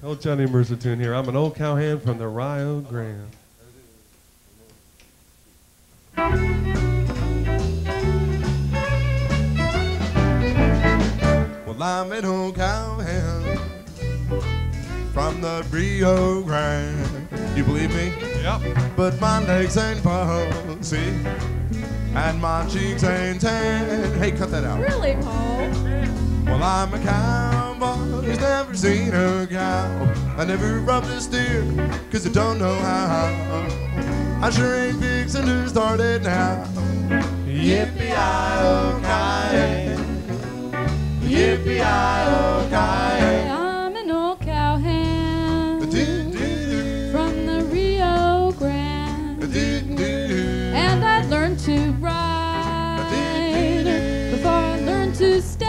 Old Johnny Mercer tune here. I'm an old cowhand from the Rio Grande. Well, I'm an old cowhand from the Rio Grande. You believe me? Yep. But my legs ain't pussy and my cheeks ain't tan. Hey, cut that out. Really, Paul? Well, I'm a cowboy who's never seen a cow. I never rubbed a steer, cause I don't know how. I sure ain't fixing to start it now. Yippee-i-oh-ki-yay. Yippee-i-oh-ki-yay. I'm an old cowhand from the Rio Grande, and I learned to ride before I learned to stand.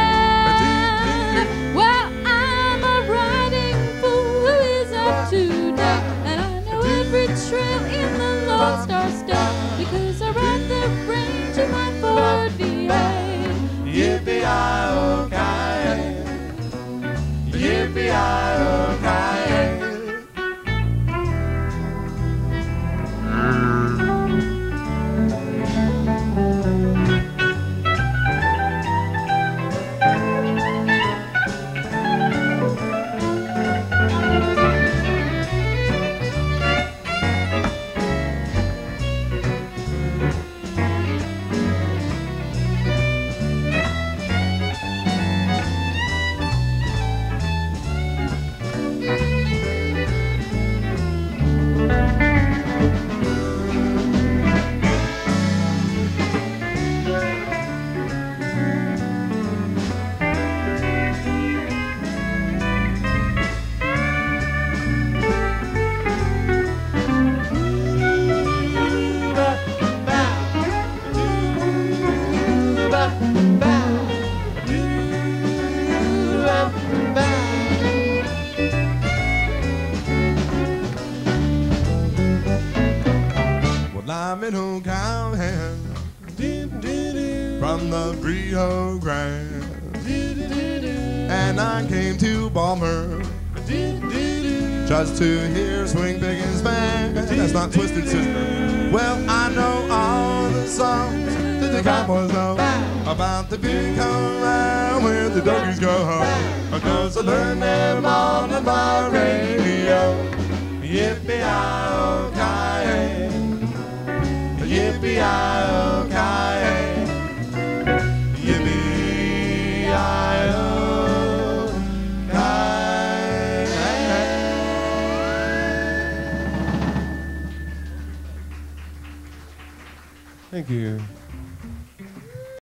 Well, I'm a riding fool who is up to date, and I know every trail in the Lone Star State because I ride the range of my Ford V8. Yippee-i-oh-ki-yay. Yippee-i-oh-ki-yay. Well, I'm an old cowhand from the Rio Grande, and I came to Balmer just to hear Swing Biggins Band. That's not Twisted Sister. Well, I know all the songs that the cowboys know about the big corral where the doggies go home, because I learned them all on my radio. Yippee-i-oh-ki-yay. Yippee-i-oh-ki-yay. Thank you.